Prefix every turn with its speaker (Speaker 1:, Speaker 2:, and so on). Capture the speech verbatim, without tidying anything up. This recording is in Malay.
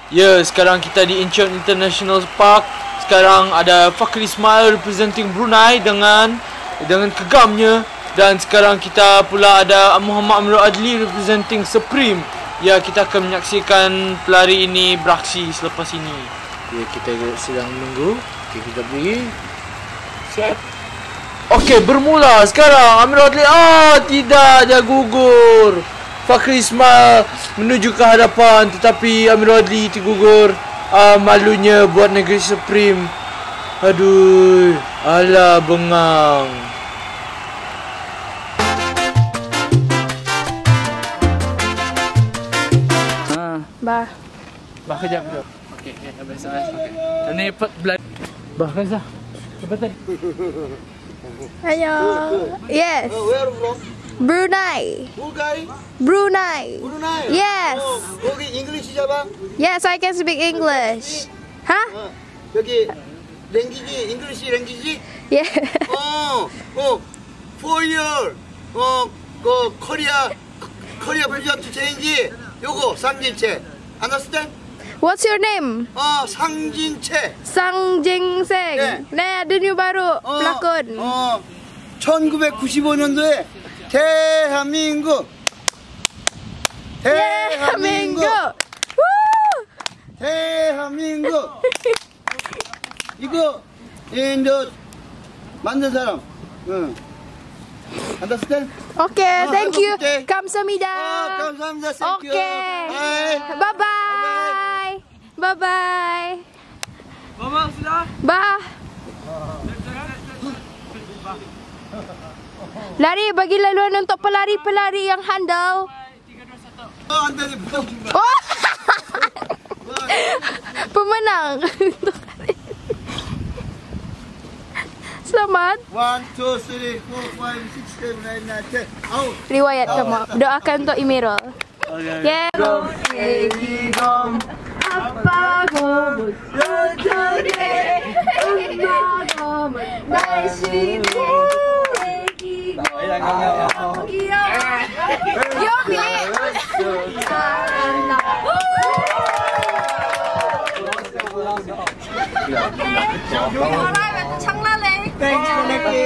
Speaker 1: Ya, sekarang kita di Incheon International Park. Sekarang ada Fakhri Ismail representing Brunei dengan dengan kegamnya. Dan sekarang kita pula ada Muhammad Amirul Adli representing Supreme. Ya, kita akan menyaksikan pelari ini beraksi selepas ini. Ya, kita sedang menunggu. Okay, kita pergi. Set. Okey, bermula sekarang. Amirul Adli, ah, tidak, dia gugur. Fakhri Ismail menuju ke hadapan, tetapi Amirul Adli tergugur. Ah, malunya buat negeri Supreme. Aduh, alah bengang. Ah,
Speaker 2: bah.
Speaker 1: Bah kejap kejap. Okey, okey, dah biasa. Okey. Ini pet belai. Bah Gaza. Cepat.
Speaker 2: Ayo. Yes.
Speaker 3: Uh, where from?
Speaker 2: Brunei.
Speaker 3: Brunei.
Speaker 2: Brunei.
Speaker 3: Brunei.
Speaker 2: Yes.
Speaker 3: 어, 여기 English 잡아.
Speaker 2: Yes, I can speak English. Huh?
Speaker 3: 어, 여기 랭귀지 English 랭귀지.
Speaker 2: Yeah.
Speaker 3: 어, 어, for year. 어, 그 코리아 코리아 프리전트 체인지. 요거 상진체. Understand?
Speaker 2: What's your name?
Speaker 3: 어, 상진체.
Speaker 2: Sang Jing Seng.
Speaker 3: Yeah.
Speaker 2: Nah, ada new baru
Speaker 3: 어,
Speaker 2: pelakon.
Speaker 3: 어, 천구백구십오 년도에 대한민국.
Speaker 2: 대한민국.
Speaker 3: 대한민국.
Speaker 2: Woo!
Speaker 3: 대한민국. 이거 이제 만든 사람. 응. Understand?
Speaker 2: Okay,
Speaker 3: 어,
Speaker 2: thank you.
Speaker 3: okay.
Speaker 2: Kamsahamnida.
Speaker 3: 아, 감사합니다. Thank you.
Speaker 2: Okay.
Speaker 3: Bye.
Speaker 2: Bye bye. Bye bye.
Speaker 1: Mama sudah.
Speaker 2: Bah. Lari, bagi laluan untuk pelari-pelari yang handal.
Speaker 3: 어, 안 되네.
Speaker 2: Oh! Pemenang. Selamat.
Speaker 3: one, two, three, four, five, six, seven, eight, nine, ten. 아홉.
Speaker 2: Riwayat kamu. Doakan untuk Imirul.
Speaker 3: Okay.
Speaker 2: Yeah. 애기곰 아빠곰은 여전해 엄마곰은 날씬해 애기곰 귀여워 여기 잘한다 오케이 장난해